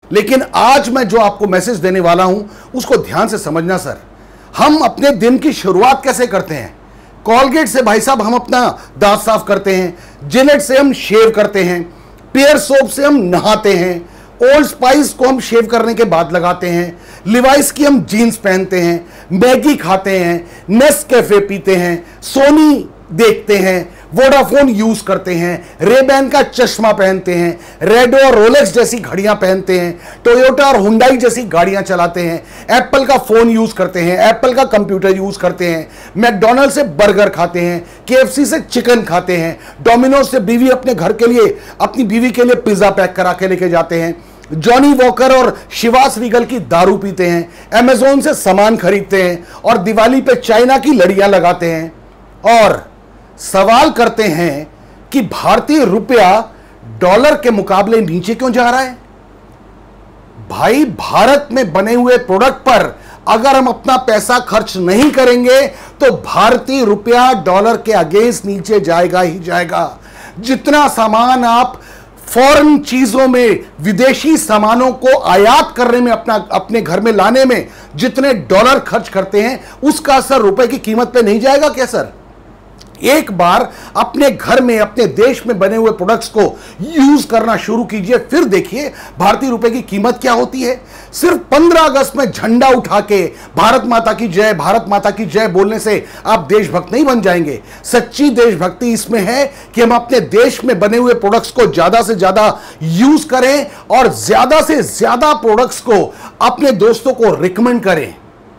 लेकिन आज मैं जो आपको मैसेज देने वाला हूं उसको ध्यान से समझना सर। हम अपने दिन की शुरुआत कैसे करते हैं? कॉलगेट से भाई साहब हम अपना दांत साफ करते हैं, जिलेट से हम शेव करते हैं, पेयर सोप से हम नहाते हैं, ओल्ड स्पाइस को हम शेव करने के बाद लगाते हैं, लिवाइस की हम जीन्स पहनते हैं, मैगी खाते हैं, नेस्कैफे पीते हैं, सोनी देखते हैं, वोडाफोन यूज करते हैं, रेबैन का चश्मा पहनते हैं, रेडो और रोलेक्स जैसी घड़ियां पहनते हैं, टोयोटा और हुंडई जैसी गाड़ियां चलाते हैं, एप्पल का फोन यूज करते हैं, एप्पल का कंप्यूटर यूज करते हैं, मैकडॉनल्ड से बर्गर खाते हैं, केएफसी से चिकन खाते हैं, डोमिनोज से बीवी अपने घर के लिए अपनी बीवी के लिए पिज्जा पैक करा के लेके जाते हैं, जॉनी वॉकर और शिवास रीगल की दारू पीते हैं, अमेजोन से सामान खरीदते हैं और दिवाली पे चाइना की लड़ियां लगाते हैं और सवाल करते हैं कि भारतीय रुपया डॉलर के मुकाबले नीचे क्यों जा रहा है? भाई, भारत में बने हुए प्रोडक्ट पर अगर हम अपना पैसा खर्च नहीं करेंगे तो भारतीय रुपया डॉलर के अगेंस्ट नीचे जाएगा ही जाएगा। जितना सामान आप फॉरेन चीजों में, विदेशी सामानों को आयात करने में, अपने घर में लाने में जितने डॉलर खर्च करते हैं उसका असर रुपए की कीमत पे नहीं जाएगा क्या सर? एक बार अपने घर में, अपने देश में बने हुए प्रोडक्ट्स को यूज करना शुरू कीजिए, फिर देखिए भारतीय रुपए की कीमत क्या होती है। सिर्फ 15 अगस्त में झंडा उठा के भारत माता की जय, भारत माता की जय बोलने से आप देशभक्त नहीं बन जाएंगे। सच्ची देशभक्ति इसमें है कि हम अपने देश में बने हुए प्रोडक्ट्स को ज्यादा से ज्यादा यूज करें और ज्यादा से ज्यादा प्रोडक्ट्स को अपने दोस्तों को रिकमेंड करें।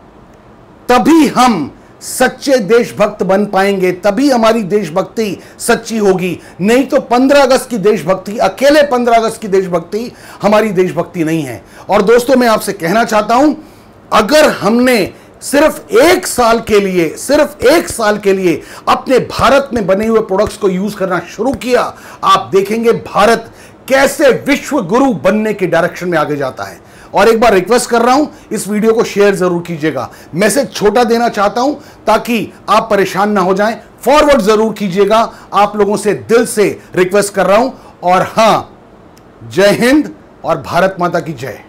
तभी हम सच्चे देशभक्त बन पाएंगे, तभी हमारी देशभक्ति सच्ची होगी। नहीं तो 15 अगस्त की देशभक्ति, अकेले 15 अगस्त की देशभक्ति हमारी देशभक्ति नहीं है। और दोस्तों, मैं आपसे कहना चाहता हूं, अगर हमने सिर्फ एक साल के लिए अपने भारत में बने हुए प्रोडक्ट्स को यूज करना शुरू किया, आप देखेंगे भारत कैसे विश्व गुरु बनने के डायरेक्शन में आगे जाता है। और एक बार रिक्वेस्ट कर रहा हूं, इस वीडियो को शेयर जरूर कीजिएगा। मैसेज छोटा देना चाहता हूं ताकि आप परेशान ना हो जाएं। फॉरवर्ड जरूर कीजिएगा, आप लोगों से दिल से रिक्वेस्ट कर रहां हूं। और हां, जय हिंद और भारत माता की जय।